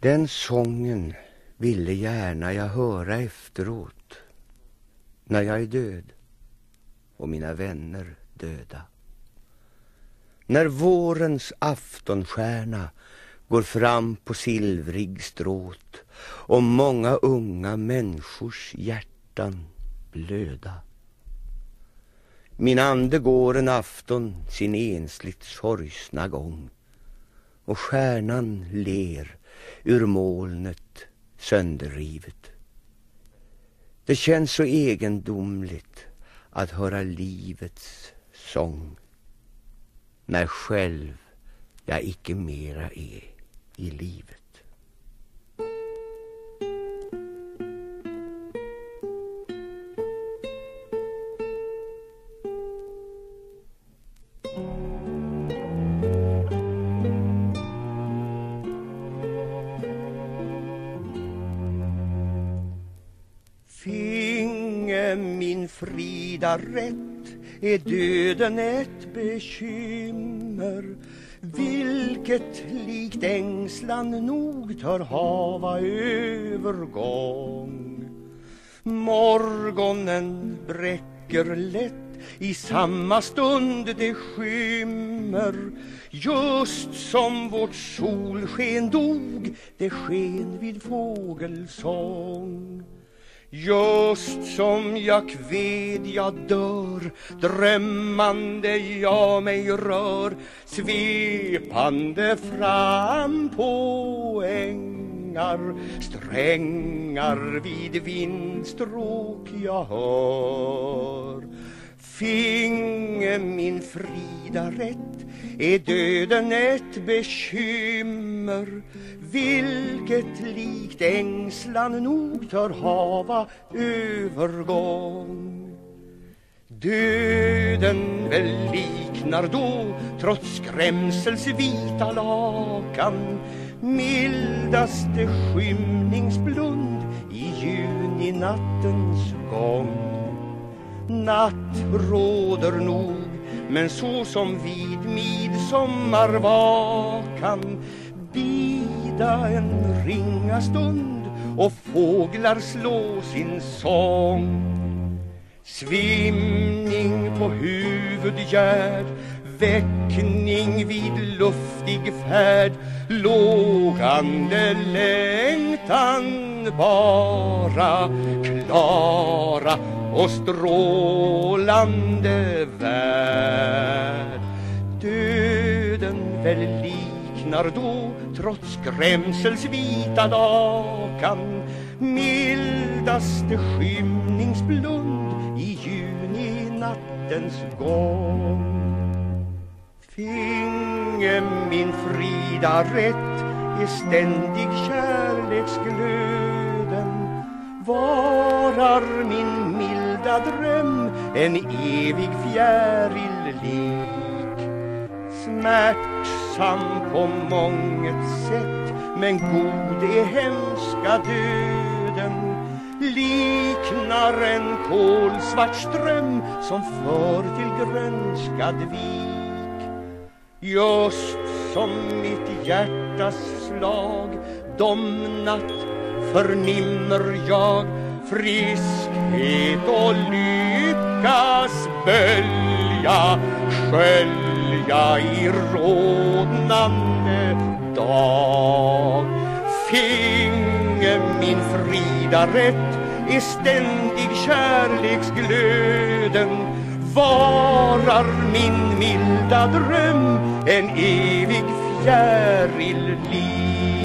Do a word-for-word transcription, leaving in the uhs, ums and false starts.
Den sången ville gärna jag höra efteråt, när jag är död och mina vänner döda. När vårens aftonstjärna går fram på silvrig stråt och många unga människors hjärtan blöda. Min ande går en afton sin ensligt sorgsna gång och stjärnan ler ur molnet sönderrivet. Det känns så egendomligt att höra livets sång när själv jag icke mera är i livet. Finge min Frida rätt, är döden ett bekymmer, vilket likt ängslan nog tar hava övergång. Morgonen bräcker lätt i samma stund det skymmer, just som vårt solsken dog, det sken vid fågelsång. Just som jag kved jag dör, drömmande jag mig rör, svepande fram på ängar, strängar vid vindstråk jag hör. Finge min Frida rätt, är döden ett bekymmer, vilket likt ängslan nog tar hava övergång. Döden väl liknar då, trots skrämsels vita lakan, mildaste skymningsblund i juninattens gång. Natt råder nog, men så som vid midsommarvakan, bida en ringa stund och fåglar slå sin sång. Svimning på huvudgärd, väckning vid luftig färd, lågande längtan bara, klara och strålande värld. Döden väl liknar då, trots skrämsels vita lakan, mildaste skymningsblund i juninattens gång. Finge min Frida rätt, är ständig kärleksglöden, varar min milda dröm en evig fjäril lek. Smärtsam på månget sätt, men god är hemska döden, liknar en kolsvart ström som för till grönskad vik. Just som mitt hjärtas slag domnat förnimmer jag friskhet och lyckas bölja, skölja i rodnande dag. Finge min Frida rätt, är ständig kärleksglöden, varar min milda dröm en evig fjäril liv.